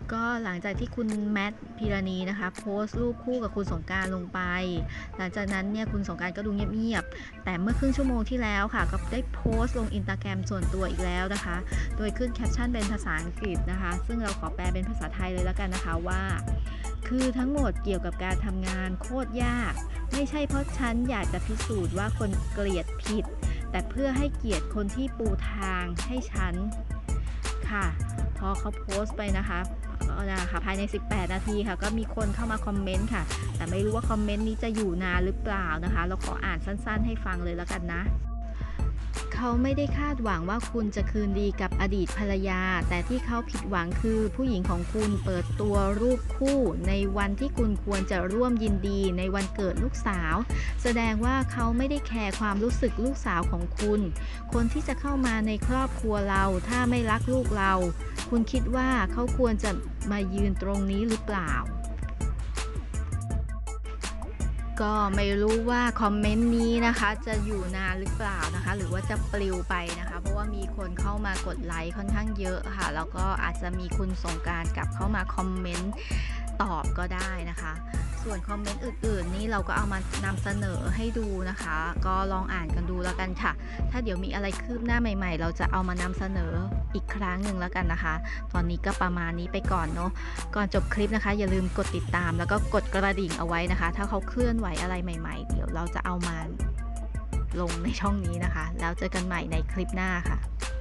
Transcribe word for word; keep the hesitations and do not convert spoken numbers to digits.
ก็หลังจากที่คุณแมทพีรณีนะคะโพสต์รูปคู่กับคุณสงกรานต์ลงไปหลังจากนั้นเนี่ยคุณสงกรานต์ก็ดูเงียบๆแต่เมื่อครึ่งชั่วโมงที่แล้วค่ะก็ได้โพสต์ลง Instagram ส่วนตัวอีกแล้วนะคะโดยขึ้นแคปชั่นเป็นภาษาอังกฤษนะคะซึ่งเราขอแปลเป็นภาษาไทยเลยแล้วกันนะคะว่าคือทั้งหมดเกี่ยวกับการทำงานโคตรยากไม่ใช่เพราะฉันอยากจะพิสูจน์ว่าคนเกลียดผิดแต่เพื่อให้เกียรติคนที่ปูทางให้ฉันค่ะพอเขาโพสต์ไปนะคะนะคะภายในสิบแปดนาทีค่ะก็มีคนเข้ามาคอมเมนต์ค่ะแต่ไม่รู้ว่าคอมเมนต์นี้จะอยู่นานหรือเปล่านะคะเราขออ่านสั้นๆให้ฟังเลยแล้วกันนะเขาไม่ได้คาดหวังว่าคุณจะคืนดีกับอดีตภรรยาแต่ที่เขาผิดหวังคือผู้หญิงของคุณเปิดตัวรูปคู่ในวันที่คุณควรจะร่วมยินดีในวันเกิดลูกสาวแสดงว่าเขาไม่ได้แคร์ความรู้สึกลูกสาวของคุณคนที่จะเข้ามาในครอบครัวเราถ้าไม่รักลูกเราคุณคิดว่าเขาควรจะมายืนตรงนี้หรือเปล่าก็ไม่รู้ว่าคอมเมนต์นี้นะคะจะอยู่นานหรือเปล่านะคะหรือว่าจะปลิวไปนะคะเพราะว่ามีคนเข้ามากดไลค์ค่อนข้างเยอะค่ะแล้วก็อาจจะมีคุณสงกรานต์กลับเข้ามาคอมเมนต์ตอบก็ได้นะคะส่วนคอมเมนต์อื่นๆนี่เราก็เอามานำเสนอให้ดูนะคะก็ลองอ่านกันดูแล้วกันค่ะถ้าเดี๋ยวมีอะไรคืบหน้าใหม่ๆเราจะเอามานำเสนออีกครั้งหนึ่งแล้วกันนะคะตอนนี้ก็ประมาณนี้ไปก่อนเนาะก่อนจบคลิปนะคะอย่าลืมกดติดตามแล้วก็กดกระดิ่งเอาไว้นะคะถ้าเขาเคลื่อนไหวอะไรใหม่ๆเดี๋ยวเราจะเอามาลงในช่องนี้นะคะแล้วเจอกันใหม่ในคลิปหน้าค่ะ